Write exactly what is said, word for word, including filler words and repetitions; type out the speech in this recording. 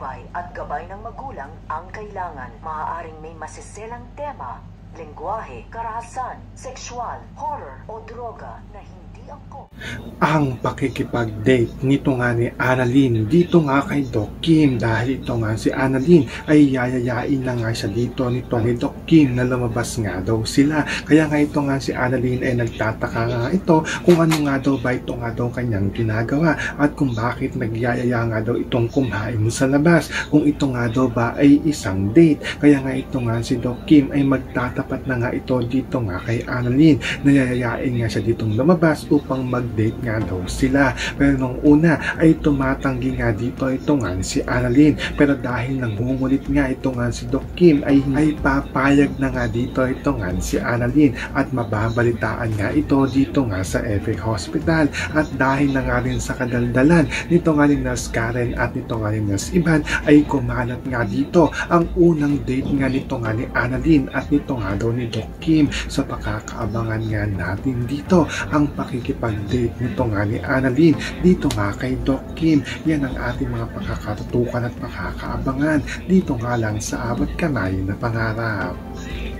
patnubay at gabay ng magulang ang kailangan. Maaaring may masiselang tema, lengguwahe, karahasan, sexual, horror o droga na hindi angkop. Ang pakikipag-date nito nga ni Annalyn dito nga kay Doc Kim, dahil ito nga si Annalyn ay yayayain na nga siya dito nito ni Doc Kim na lumabas nga daw sila. Kaya nga ito nga si Annalyn ay nagtataka nga ito kung ano nga daw ba ito nga daw kanyang ginagawa at kung bakit nagyayaya nga daw itong kumain sa labas, kung ito nga daw ba ay isang date. Kaya nga ito nga si Doc Kim ay magtatapat na nga ito dito nga kay Annalyn na yayayain nga siya ditong lumabas upang mag-date nga daw sila. Pero nung una ay tumatanggi nga dito ito nga si Annalyn, pero dahil nangungulit nga ito nga si Doc Kim ay, ay papayag na nga dito ito nga si Annalyn at mababalitaan nga ito dito nga sa Epic Hospital. At dahil na nga rin sa kadaldalan nito nga ni Nurse Karen at nito nga ni Nurse Ivan ay kumalat nga dito ang unang date nga nito nga ni Annalyn at nito nga daw ni Doc Kim. So pakakaabangan nga natin dito ang pakikipag-date nito nga ni Annalyn dito nga kay Doc Kim. Yan ang ating mga pakakatutukan at pakakaabangan dito nga lang sa Abot Kamay na Pangarap.